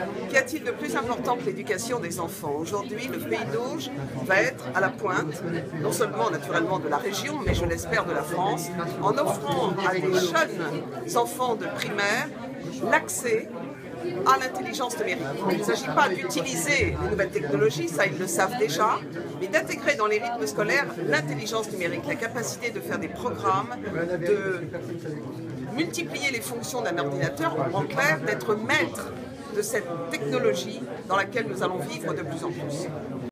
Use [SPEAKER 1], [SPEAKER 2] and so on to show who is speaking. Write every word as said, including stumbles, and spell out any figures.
[SPEAKER 1] Qu'y a-t-il de plus important que l'éducation des enfants? Aujourd'hui, le Pays d'Auge va être à la pointe, non seulement naturellement de la région, mais je l'espère de la France, en offrant à des jeunes enfants de primaire l'accès à l'intelligence numérique. Il ne s'agit pas d'utiliser les nouvelles technologies, ça ils le savent déjà, mais d'intégrer dans les rythmes scolaires l'intelligence numérique, la capacité de faire des programmes, de multiplier les fonctions d'un ordinateur, en clair, d'être maître de cette technologie dans laquelle nous allons vivre de plus en plus.